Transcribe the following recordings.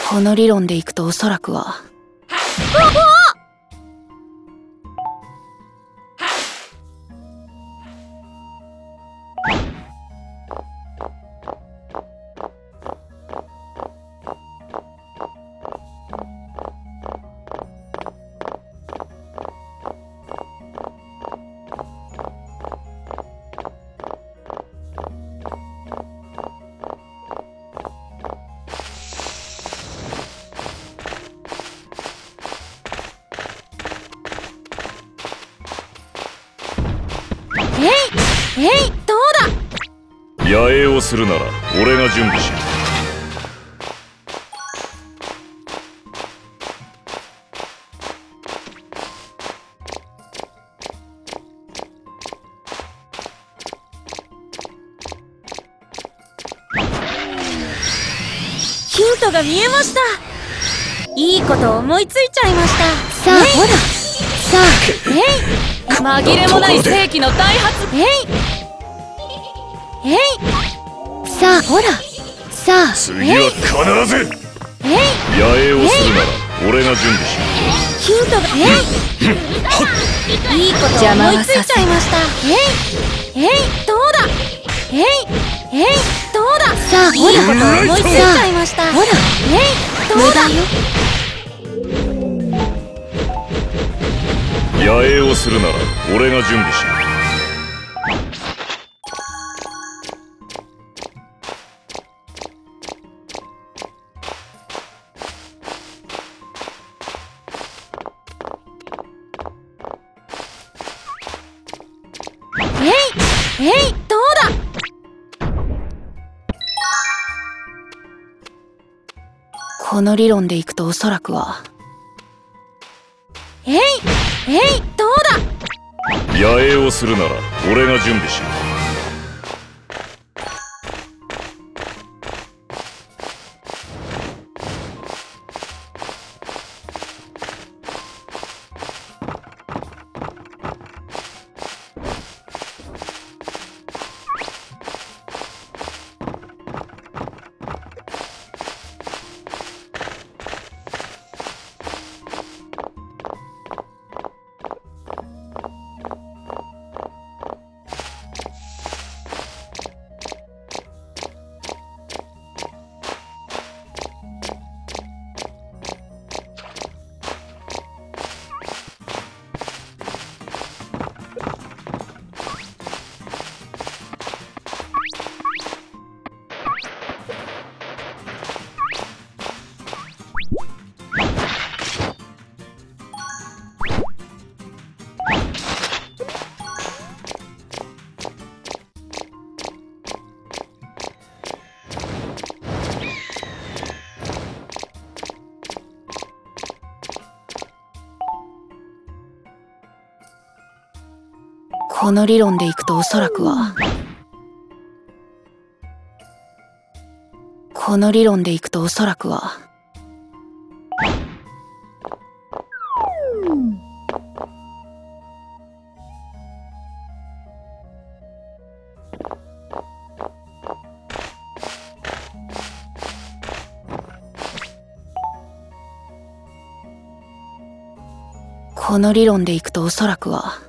この理論でいくとおそらくは。 どうだ。 野営をするなら俺が準備しよう。 ヒントが見えました。いいこと思いついちゃいました。 さあほら、さあ紛れもない世紀の大発。 さあほら、さあ次は必ず野営をするなら俺が準備しよう。 ヒントがいいこと思いついちゃいました。どうだ。どうだ。 さあほいいことら、 思いついちゃいました。 ほら、 どうだ。 野営をするなら俺が準備しよう。 どうだ。 この理論でいくとおそらくは。 どうだ。 野営をするなら俺が準備しよう。 この理論でいくとおそらくは。この理論でいくとおそらくは。この理論でいくとおそらくは。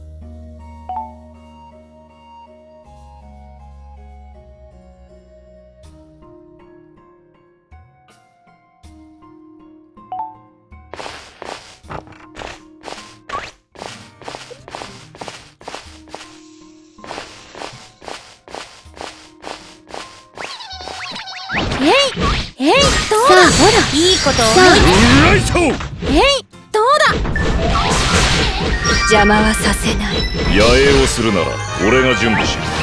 どうだ。いいこと思いついた。どうだ。 邪魔はさせない。 野営をするなら俺が準備しよう。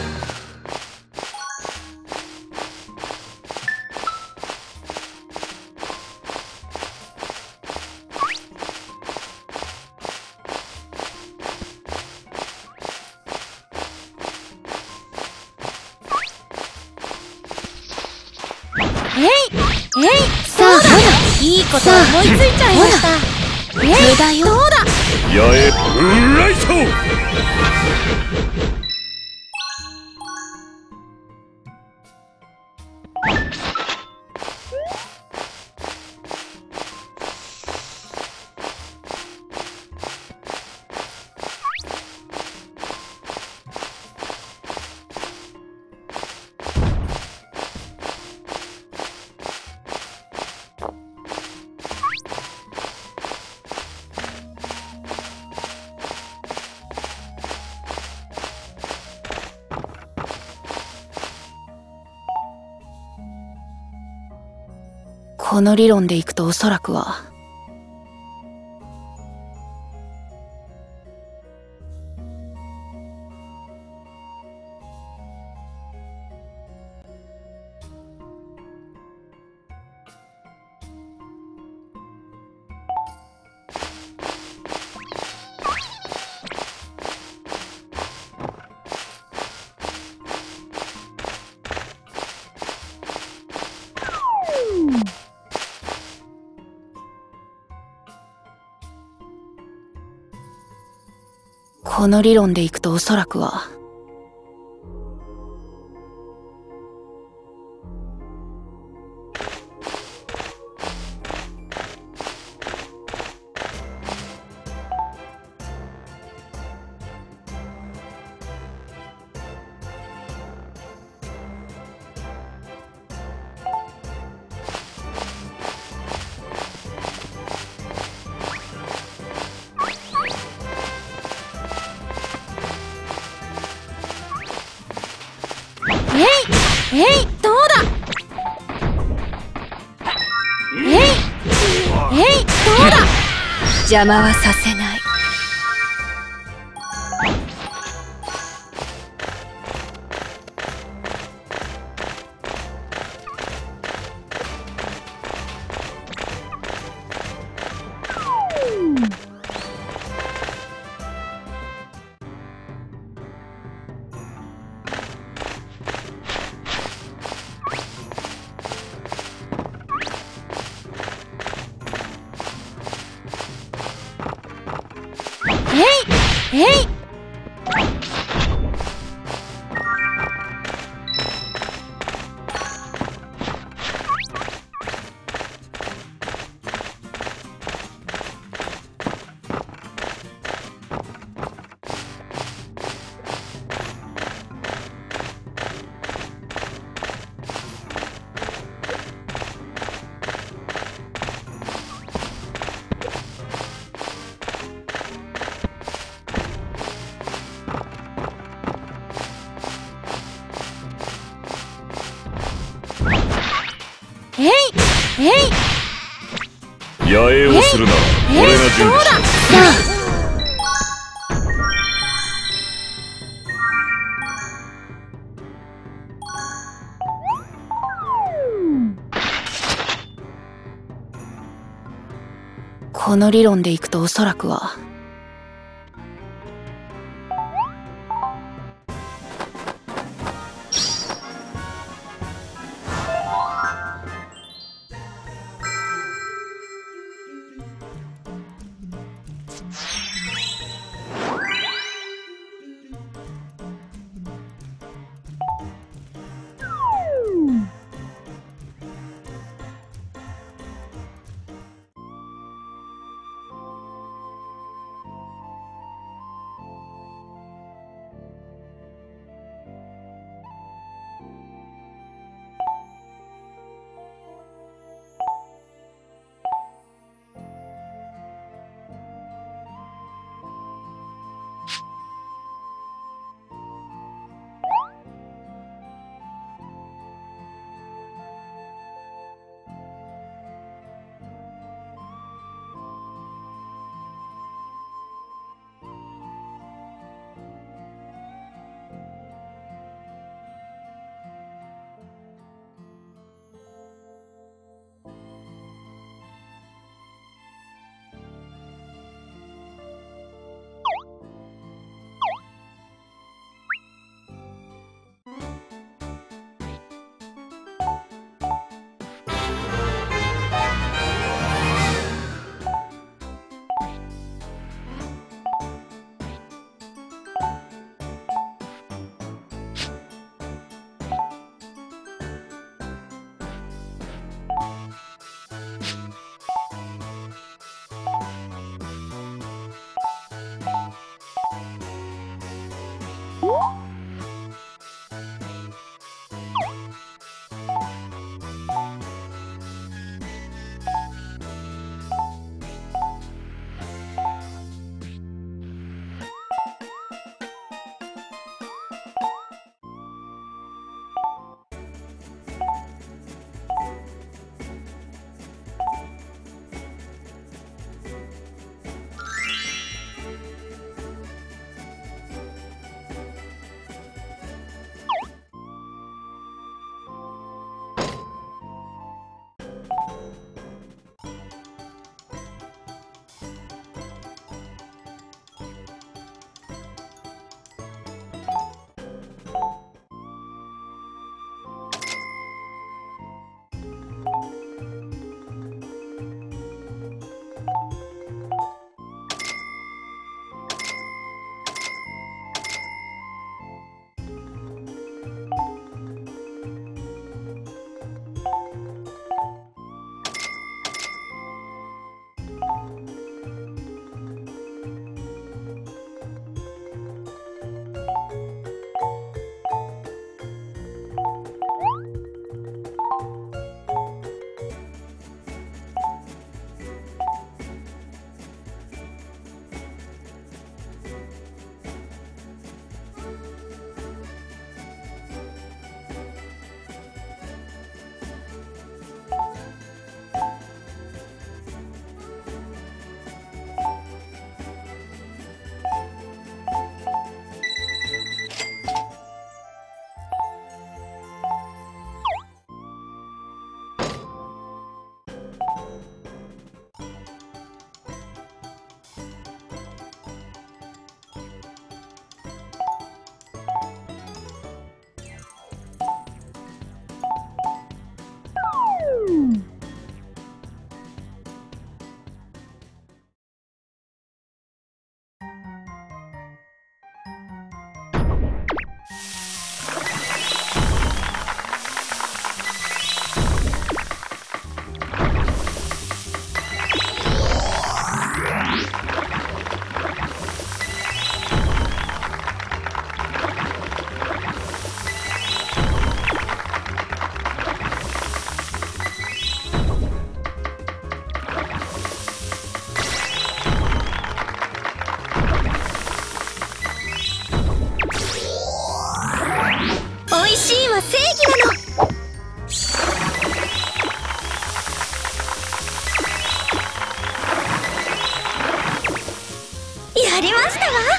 さあほら、いいこと思いついちゃいました。 無駄よ。 どうだ。 野営ライト。 この理論でいくとおそらくはこの理論でいくとおそらくはどうだどうだ邪魔はさせない。 野営をするなら俺が準備します。 この理論でいくとおそらくは美味しいは正義なの。やりましたわ。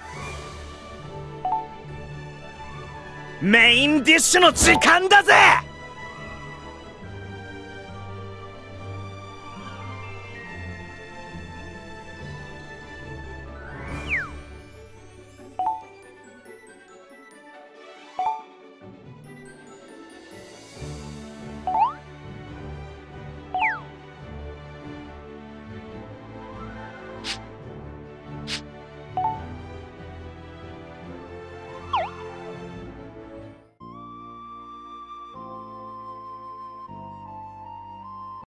メインディッシュの時間だぜ。